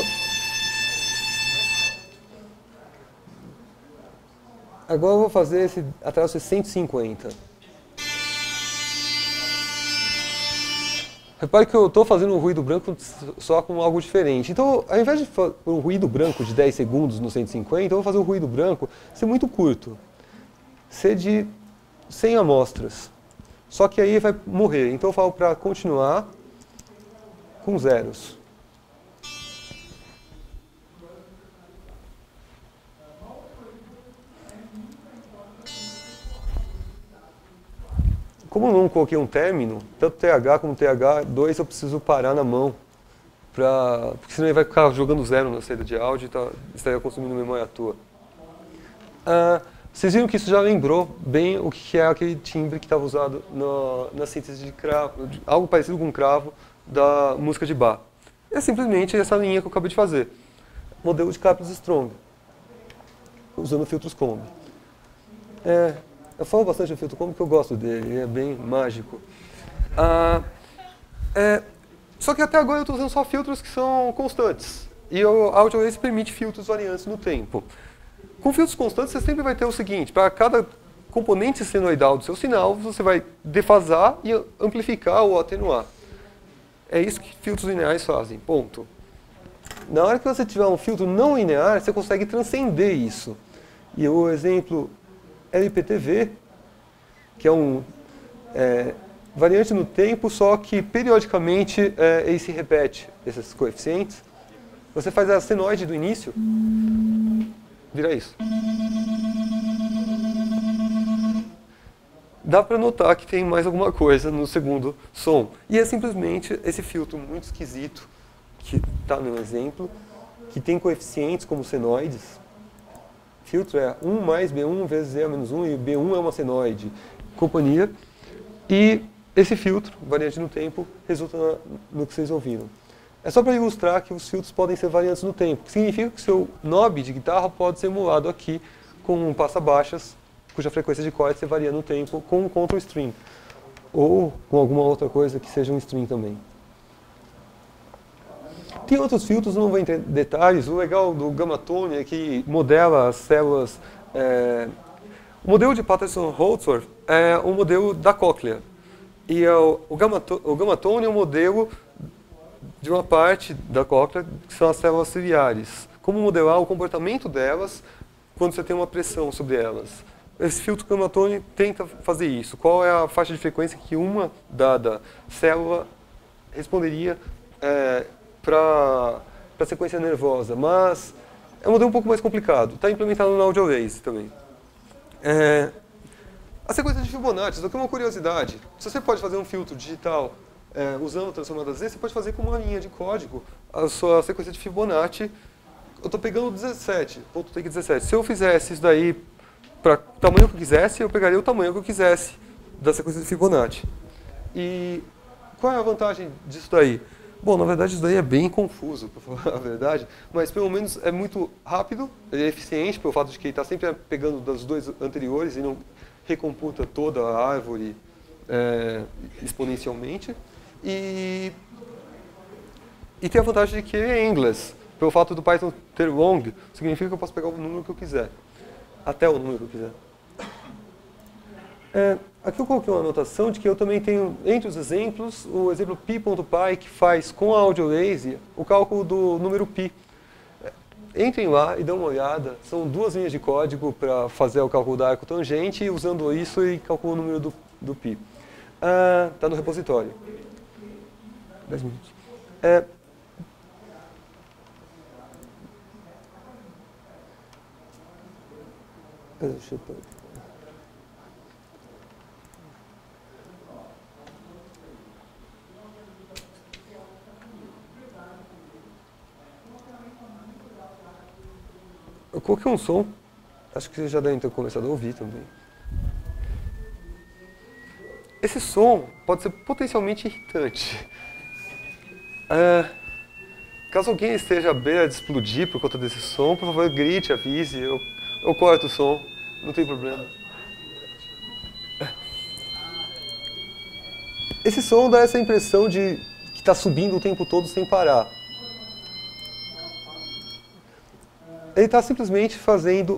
Agora eu vou fazer esse até cento e cinquenta. Repare que eu estou fazendo um ruído branco só com algo diferente. Então, ao invés de fazer um ruído branco de dez segundos no cento e cinquenta, eu vou fazer um ruído branco ser muito curto. Ser de cem amostras. Só que aí vai morrer. Então eu falo para continuar com zeros. Como eu não coloquei um término, tanto T H como T H dois eu preciso parar na mão, pra, porque senão ele vai ficar jogando zero na saída de áudio e tá, estaria consumindo memória à toa. Ah, vocês viram que isso já lembrou bem o que é aquele timbre que estava usado no, na síntese de cravo, de, algo parecido com um cravo da música de Bach. É simplesmente essa linha que eu acabei de fazer. Modelo de Caprice Strong, usando filtros Combi. É, eu falo bastante do filtro Combi porque eu gosto dele, ele é bem mágico. Ah, é, só que até agora eu estou usando só filtros que são constantes. E o AudioLazy permite filtros variantes no tempo. Com filtros constantes, você sempre vai ter o seguinte, para cada componente senoidal do seu sinal, você vai defasar e amplificar ou atenuar. É isso que filtros lineares fazem, ponto. Na hora que você tiver um filtro não linear, você consegue transcender isso. E o exemplo L P T V, que é um é, variante no tempo, só que periodicamente é, ele se repete, esses coeficientes. Você faz a senoide do início, vira isso. Dá para notar que tem mais alguma coisa no segundo som. E é simplesmente esse filtro muito esquisito, que está no exemplo, que tem coeficientes como senoides. Filtro é um mais B um vezes Z menos um, e B um é uma senoide, companhia. E esse filtro, variante no tempo, resulta na, no que vocês ouviram. É só para ilustrar que os filtros podem ser variantes no tempo, que significa que o seu knob de guitarra pode ser emulado aqui com um passa-baixas, cuja frequência de corte varia no tempo, com um control string, ou com alguma outra coisa que seja um string também. Tem outros filtros, não vou entrar em detalhes. O legal do Gamma Tone é que modela as células... É... O modelo de Patterson-Holzworth é um modelo da cóclea. E é o, o, Gamma o Gamma Tone é um modelo de uma parte da cóclea, que são as células ciliares. Como modelar o comportamento delas quando você tem uma pressão sobre elas. Esse filtro Gamma Tone tenta fazer isso. Qual é a faixa de frequência que uma dada célula responderia é, para a sequência nervosa, mas é um modelo um pouco mais complicado. Está implementado no AudioLazy também. É, a sequência de Fibonacci, isso aqui é uma curiosidade. Se você pode fazer um filtro digital é, usando o transformador Z, você pode fazer com uma linha de código a sua sequência de Fibonacci. Eu estou pegando o dezessete, ponto take dezessete. Se eu fizesse isso daí para o tamanho que eu quisesse, eu pegaria o tamanho que eu quisesse da sequência de Fibonacci. E qual é a vantagem disso daí? Bom, na verdade isso daí é bem confuso, para falar a verdade, mas pelo menos é muito rápido, ele é eficiente pelo fato de que ele está sempre pegando das dois anteriores e não recomputa toda a árvore é, exponencialmente. E, e tem a vantagem de que ele é endless, pelo fato do Python ter long, significa que eu posso pegar o número que eu quiser, até o número que eu quiser. É, aqui eu coloquei uma anotação de que eu também tenho, entre os exemplos, o exemplo pi.py, que faz com a AudioLazy o cálculo do número pi. Entrem lá e dão uma olhada, são duas linhas de código para fazer o cálculo da arco tangente, e usando isso ele calcula o número do, do pi. Está ah, no repositório. dez minutos. É, deixa eu... Eu coloquei um som, acho que vocês já devem ter começado a ouvir também. esse som pode ser potencialmente irritante. É, caso alguém esteja à beira de explodir por conta desse som, por favor, grite, avise, eu, eu corto o som, não tem problema. Esse som dá essa impressão de que está subindo o tempo todo sem parar. Ele está simplesmente fazendo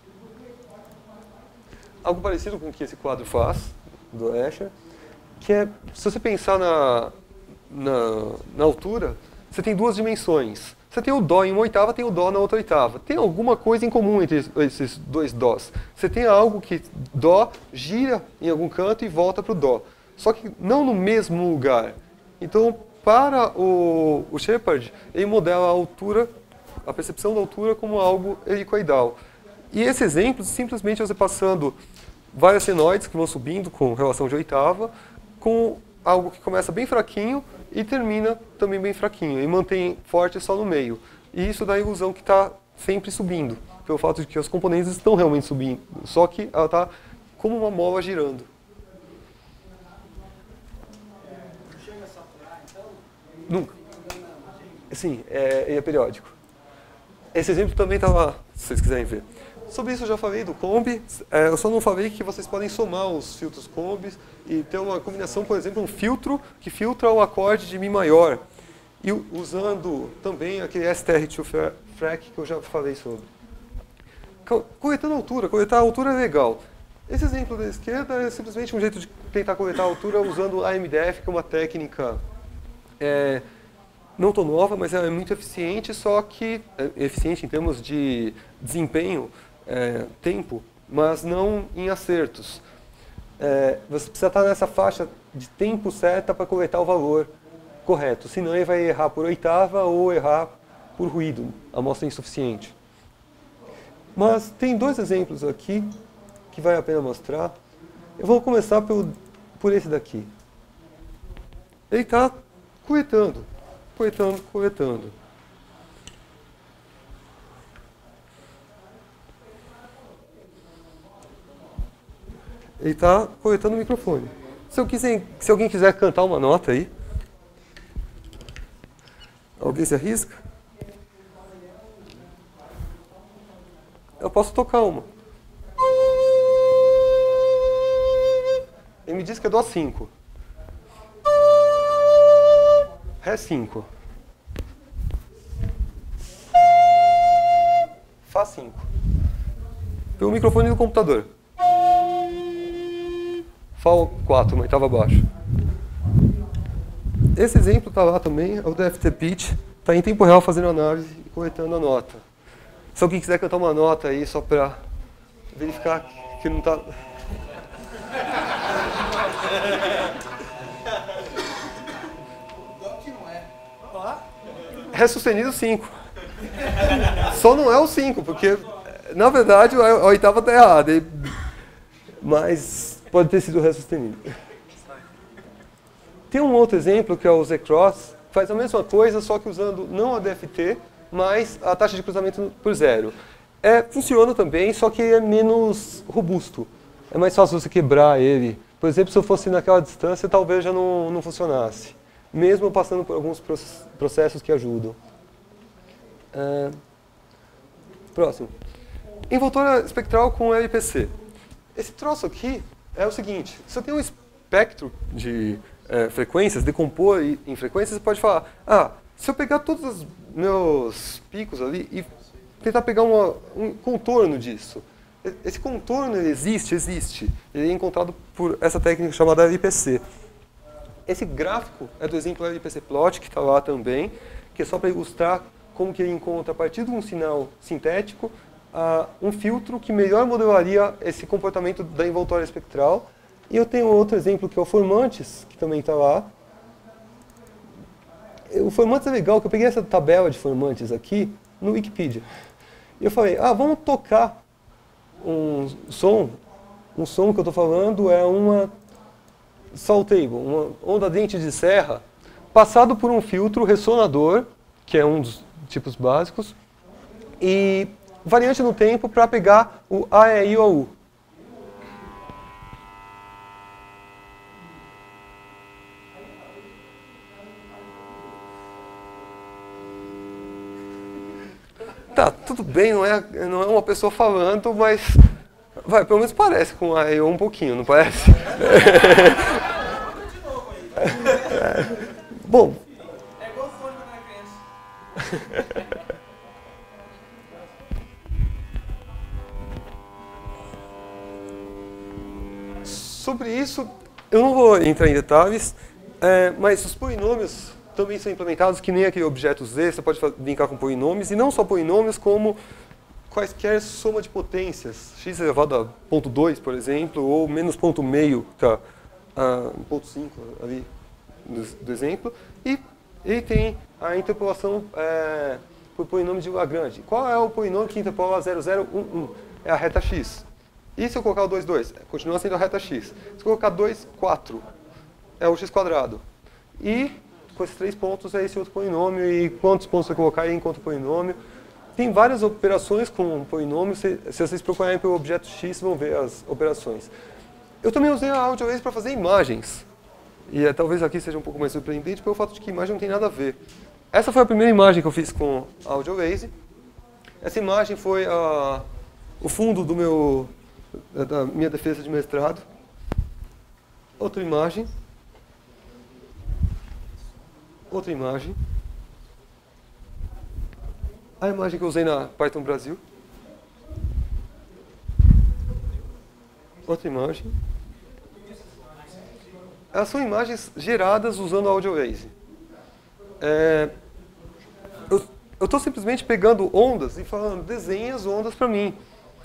algo parecido com o que esse quadro faz, do Escher, que é, se você pensar na, na, na altura, você tem duas dimensões. Você tem o Dó em uma oitava, tem o Dó na outra oitava. Tem alguma coisa em comum entre esses dois Dós. Você tem algo que Dó gira em algum canto e volta para o Dó. Só que não no mesmo lugar. Então, para o, o Shepard, ele modela a altura, a percepção da altura como algo helicoidal. E esse exemplo, simplesmente você passando várias senoides que vão subindo com relação de oitava, com algo que começa bem fraquinho e termina também bem fraquinho, e mantém forte só no meio. E isso dá a ilusão que está sempre subindo, pelo fato de que os componentes estão realmente subindo, só que ela está como uma mola girando. Nunca. Sim, é, é periódico. Esse exemplo também está lá, se vocês quiserem ver. Sobre isso eu já falei do combi, é, eu só não falei que vocês podem somar os filtros combis e ter uma combinação, por exemplo, um filtro que filtra o acorde de Mi maior, e usando também aquele S T R dois FRAC que eu já falei sobre. Coletando a altura, coletar a altura é legal. Esse exemplo da esquerda é simplesmente um jeito de tentar coletar a altura usando A M D F, que é uma técnica é, não tão nova, mas é muito eficiente, só que é eficiente em termos de desempenho, é, tempo, mas não em acertos. É, você precisa estar nessa faixa de tempo certa para coletar o valor correto, senão ele vai errar por oitava ou errar por ruído, amostra insuficiente. Mas tem dois exemplos aqui que vale a pena mostrar. Eu vou começar pelo, por esse daqui. Ele está coletando, coletando, coletando. Ele está coletando o microfone. Se, eu quiser, se alguém quiser cantar uma nota aí. Alguém se arrisca? Eu posso tocar uma. Ele me diz que é Dó cinco. Ré cinco. Fá cinco. Pelo microfone do computador. Fá quatro, uma oitava abaixo. Esse exemplo está lá também, é o D F T Pitch. Está em tempo real fazendo análise e coletando a nota. Se alguém quiser cantar uma nota aí, só para verificar que não está... Ré sustenido cinco. Só não é o cinco, porque, na verdade, a oitava está errada. Mas pode ter sido Ré sustenido. Tem um outro exemplo, que é o Z-Cross, que faz a mesma coisa, só que usando não a D F T, mas a taxa de cruzamento por zero. É, funciona também, só que é menos robusto. É mais fácil você quebrar ele. Por exemplo, se eu fosse naquela distância, talvez já não, não funcionasse. Mesmo passando por alguns processos que ajudam. É... Próximo. Envoltória espectral com L P C. Esse troço aqui é o seguinte. Se eu tenho um espectro de é, frequências, decompor em frequências, você pode falar, ah, se eu pegar todos os meus picos ali e tentar pegar uma, um contorno disso. Esse contorno ele existe, existe. Ele é encontrado por essa técnica chamada L P C. Esse gráfico é do exemplo L P C Plot, que está lá também, que é só para ilustrar como que ele encontra, a partir de um sinal sintético, uh, um filtro que melhor modelaria esse comportamento da envoltória espectral. E eu tenho outro exemplo, que é o Formantes, que também está lá. O Formantes é legal, que eu peguei essa tabela de Formantes aqui no Wikipedia. E eu falei, ah, vamos tocar um som. Um som que eu estou falando é uma saw table, uma onda dente de serra, passado por um filtro ressonador, que é um dos tipos básicos, e variante no tempo para pegar o A, E, I, O, U. tudo bem, não é, não é uma pessoa falando, mas vai, pelo menos parece com a I O um pouquinho, não parece? É, bom. É igual fone quando era criança. Sobre isso, eu não vou entrar em detalhes, é, mas os polinômios também são implementados que nem aquele objeto Z, você pode brincar com polinômios, e não só polinômios, como quaisquer soma de potências, x elevado a ponto dois, por exemplo, ou menos ponto meio, tá, a ponto cinco ali do, do exemplo, e, e tem a interpolação é, por polinômio de Lagrange. Qual é o polinômio que interpola zero, zero, um, um? É a reta x. E se eu colocar o dois, dois? Continua sendo a reta x. Se eu colocar dois, quatro, é o x quadrado. E com esses três pontos é esse outro polinômio, e quantos pontos você colocar aí enquanto polinômio. Tem várias operações com polinômio, se, se vocês procurarem pelo objeto x, vão ver as operações. Eu também usei a AudioWaze para fazer imagens. E é, talvez aqui seja um pouco mais surpreendente pelo fato de que imagem não tem nada a ver. Essa foi a primeira imagem que eu fiz com a AudioWaze. Essa imagem foi a, o fundo do meu, da minha defesa de mestrado. Outra imagem. Outra imagem. A imagem que eu usei na Python Brasil. Outra imagem. Elas são imagens geradas usando a AudioWaze. É, eu estou simplesmente pegando ondas e falando, desenha as ondas para mim.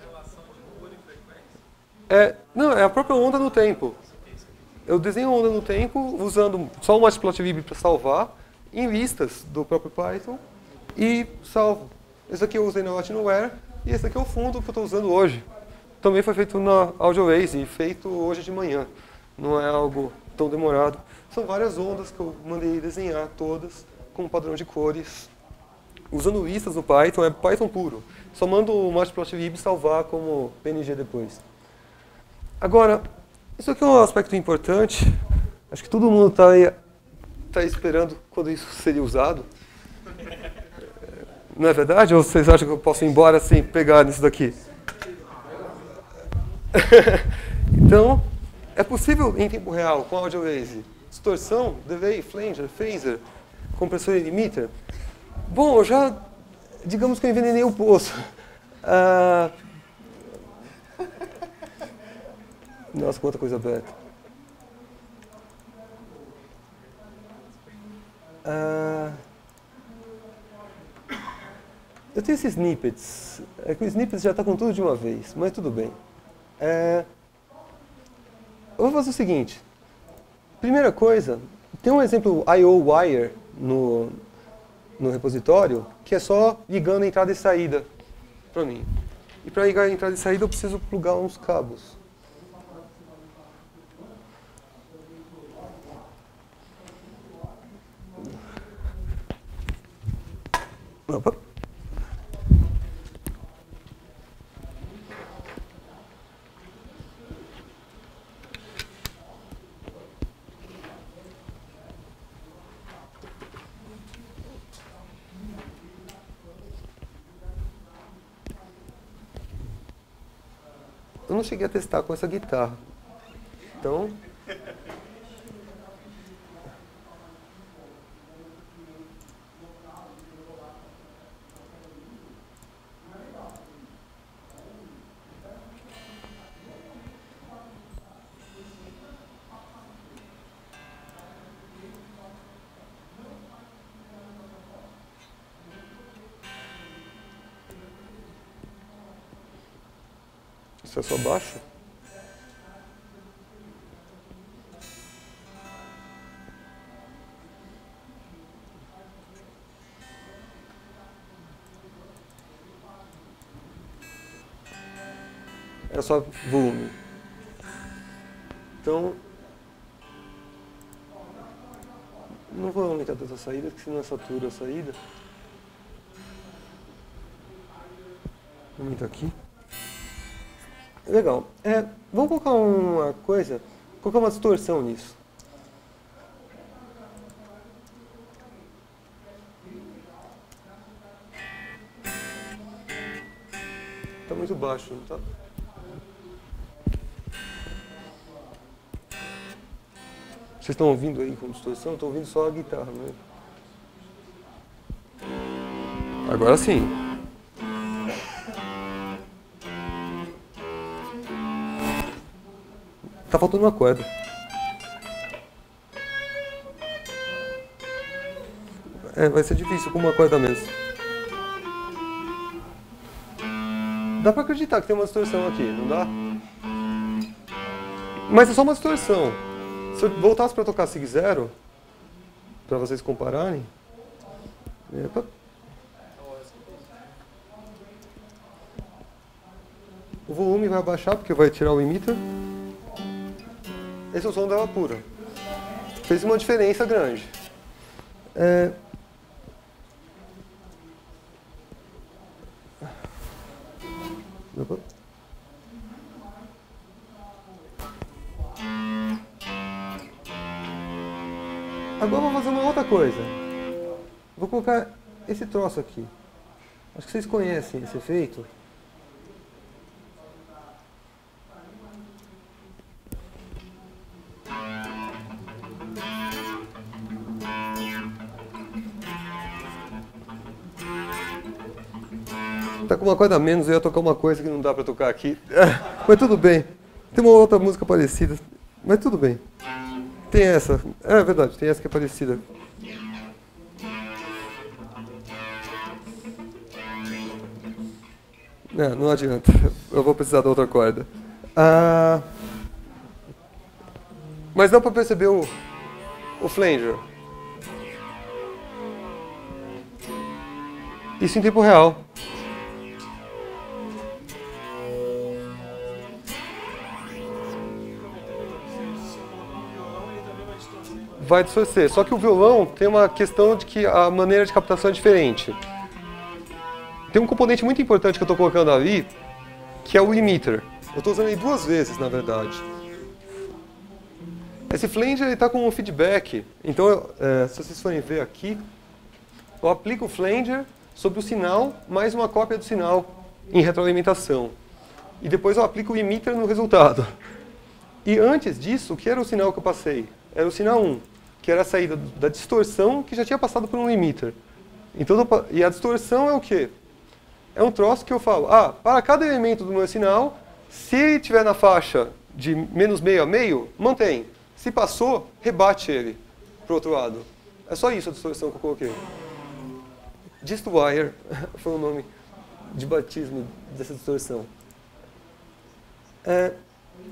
É, não, é a própria onda no tempo. Eu desenho a onda no tempo usando só o matplotlib para salvar em listas do próprio Python e salvo. Esse aqui eu usei na Latinoware e esse aqui é o fundo que eu estou usando hoje. Também foi feito na AudioWaze e feito hoje de manhã. Não é algo tão demorado. São várias ondas que eu mandei desenhar todas com um padrão de cores. Usando listas no Python, é Python puro. Só mando o matplotlib salvar como P N G depois. Agora, isso aqui é um aspecto importante. Acho que todo mundo está aí, tá esperando quando isso seria usado. Não é verdade? Ou vocês acham que eu posso ir embora sem pegar nisso daqui? Então, é possível em tempo real, com a AudioWaze, distorção, delay, flanger, phaser, compressor e limiter? Bom, eu já, digamos que eu envenenei o poço. Ah, nossa, quanta coisa aberta. Ah, eu tenho esses snippets. É que o snippets já está com tudo de uma vez, mas tudo bem. É, eu vou fazer o seguinte. Primeira coisa, tem um exemplo I O wire no, no repositório que é só ligando entrada e saída para mim. E para ligar entrada e saída eu preciso plugar uns cabos. Opa. Eu não cheguei a testar com essa guitarra. Então... Isso é só baixo? É só volume. Então, não vou aumentar tanto a saída, porque senão satura a saída. Vou aumentar aqui. Legal. É, vamos colocar uma coisa, colocar uma distorção nisso. muito baixo, não tá? Vocês estão ouvindo aí com distorção? Estou ouvindo só a guitarra, né? Agora sim. Tá faltando uma corda. É, vai ser difícil com uma corda mesmo. Dá pra acreditar que tem uma distorção aqui, não dá? Mas é só uma distorção. Se eu voltasse para tocar Sig Zero, para vocês compararem. Epa. O volume vai abaixar porque vai tirar o emitter. Esse é o som dela pura. Fez uma diferença grande. É... Opa. Agora eu vou fazer uma outra coisa. Vou colocar esse troço aqui. Acho que vocês conhecem esse efeito. Tá com uma corda a menos, eu ia tocar uma coisa que não dá pra tocar aqui. Mas tudo bem. Tem uma outra música parecida. Mas tudo bem. Tem essa. É verdade, tem essa que é parecida. Não, não adianta. Eu vou precisar da outra corda. Ah, mas dá pra perceber o, o flanger. Isso em tempo real. Vai distorcer. Só que o violão tem uma questão de que a maneira de captação é diferente. Tem um componente muito importante que eu estou colocando ali, que é o emitter. Eu estou usando ele duas vezes, na verdade. Esse flanger está com um feedback. Então, é, se vocês forem ver aqui, eu aplico o flanger sobre o sinal, mais uma cópia do sinal em retroalimentação. E depois eu aplico o emitter no resultado. E antes disso, o que era o sinal que eu passei? Era o sinal um. Que era a saída da distorção que já tinha passado por um limiter. Então, e a distorção é o quê? É um troço que eu falo, ah, para cada elemento do meu sinal, se ele estiver na faixa de menos meio a meio, mantém. Se passou, rebate ele para o outro lado. É só isso a distorção que eu coloquei. Distwire foi o nome de batismo dessa distorção. É,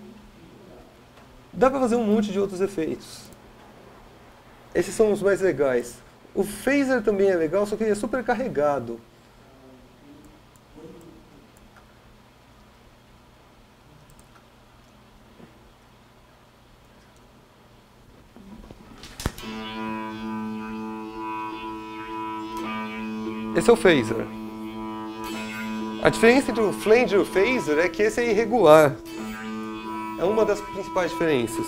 dá para fazer um monte de outros efeitos. Esses são os mais legais. O phaser também é legal, só que ele é super carregado. Esse é o phaser. A diferença entre o flanger e o phaser é que esse é irregular. É uma das principais diferenças.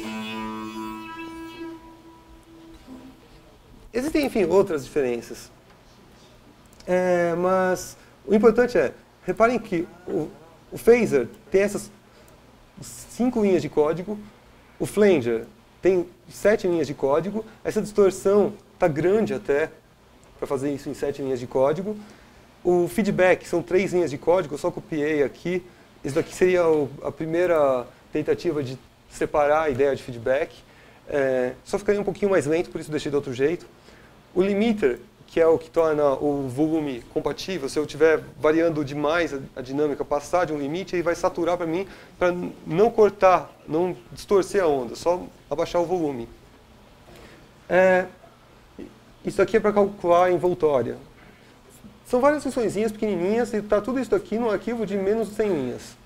Existem, enfim, outras diferenças. É, mas o importante é, reparem que o, o phaser tem essas cinco linhas de código, o flanger tem sete linhas de código, essa distorção está grande até para fazer isso em sete linhas de código. O feedback são três linhas de código, eu só copiei aqui. Isso daqui seria o, a primeira tentativa de separar a ideia de feedback. É, só ficaria um pouquinho mais lento, por isso deixei de outro jeito. O limiter, que é o que torna o volume compatível, se eu estiver variando demais a, a dinâmica, passar de um limite, ele vai saturar para mim, para não cortar, não distorcer a onda, só abaixar o volume. É, isso aqui é para calcular a envoltória. São várias funçõezinhas pequenininhas e está tudo isso aqui num arquivo de menos de cem linhas.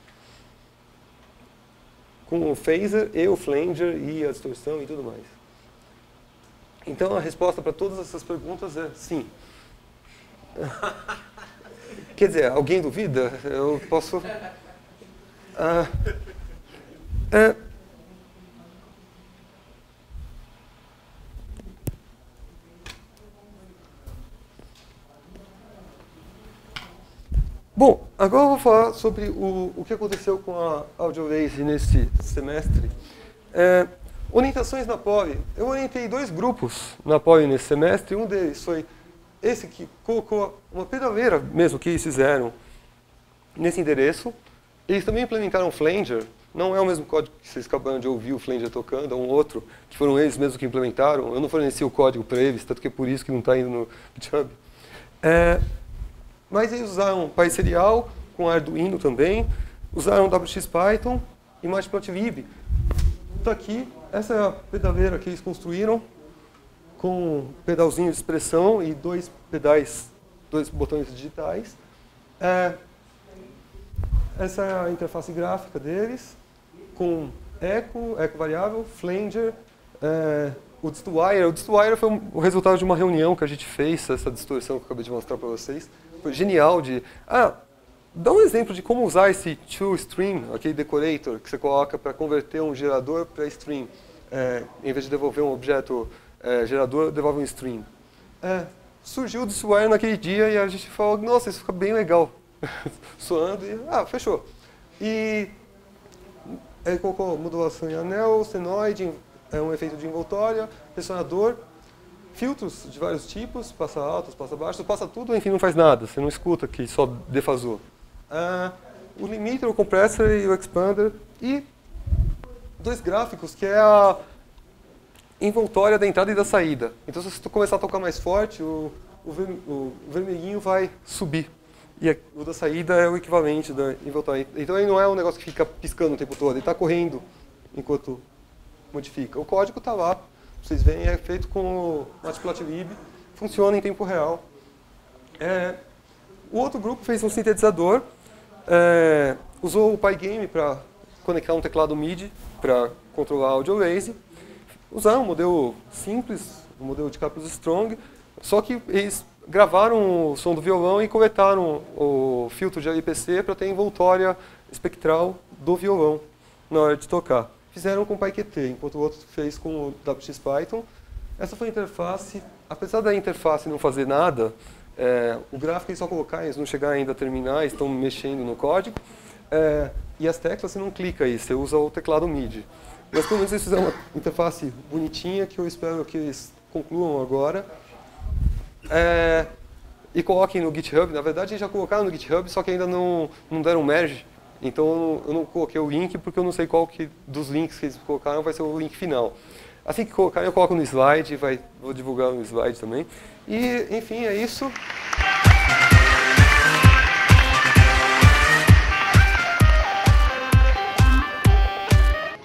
Com o phaser e o flanger e a distorção e tudo mais. Então a resposta para todas essas perguntas é sim. Quer dizer, alguém duvida? Eu posso... Ah, é... Bom, agora eu vou falar sobre o, o que aconteceu com a AudioWaze nesse semestre. É, orientações na Poly. Eu orientei dois grupos na Poly nesse semestre. Um deles foi esse que colocou uma pedaleira mesmo que eles fizeram nesse endereço. Eles também implementaram Flanger. Não é o mesmo código que vocês acabaram de ouvir o Flanger tocando, é um outro, que foram eles mesmos que implementaram. Eu não forneci o código para eles, tanto que é por isso que não está indo no GitHub. É, mas eles usaram PySerial, com Arduino também, usaram W X Python e Matplotlib. Está aqui, essa é a pedaleira que eles construíram, com um pedalzinho de expressão e dois pedais, dois botões digitais. É, essa é a interface gráfica deles, com eco, eco variável, flanger, é, o distwire. O distwire foi um, o resultado de uma reunião que a gente fez, essa distorção que eu acabei de mostrar para vocês. Foi genial de... Ah, dá um exemplo de como usar esse toStream, aquele decorator que você coloca para converter um gerador para stream. É, em vez de devolver um objeto é, gerador, devolve um stream. É, surgiu o distwire naquele dia e a gente falou, nossa, isso fica bem legal. Soando e, ah, fechou. E ele colocou modulação em anel, senoide, é um efeito de envoltória, ressonador, filtros de vários tipos, passa altos, passa baixos, passa tudo, enfim, não faz nada, você não escuta que só defasou. Ah, o limiter, o compressor e o expander, e dois gráficos, que é a envoltória da entrada e da saída. Então, se você começar a tocar mais forte, o, o, ver, o vermelhinho vai subir. E o da saída é o equivalente da envoltória. Então, ele não é um negócio que fica piscando o tempo todo, ele está correndo enquanto modifica. O código está lá, vocês veem, é feito com o Matplotlib, funciona em tempo real. É, o outro grupo fez um sintetizador, é, usou o Pygame para conectar um teclado M I D I para controlar a AudioWaze. Usaram um modelo simples, um modelo de capas strong, só que eles gravaram o som do violão e coletaram o filtro de L P C para ter envoltória espectral do violão na hora de tocar. Fizeram com PyQt, enquanto o outro fez com o W X Python. Essa foi a interface. Apesar da interface não fazer nada, é, o gráfico é só colocar, eles não chegaram ainda a terminar, estão mexendo no código. É, e as teclas você não clica aí, você usa o teclado M I D I. Mas pelo menos eles fizeram uma interface bonitinha que eu espero que eles concluam agora. É, e coloquem no GitHub. Na verdade, eles já colocaram no GitHub, só que ainda não, não deram merge. Então, eu não, eu não coloquei o link, porque eu não sei qual que, dos links que eles colocaram vai ser o link final. Assim que colocarem, eu coloco no slide, vai, vou divulgar no slide também. E, enfim, é isso.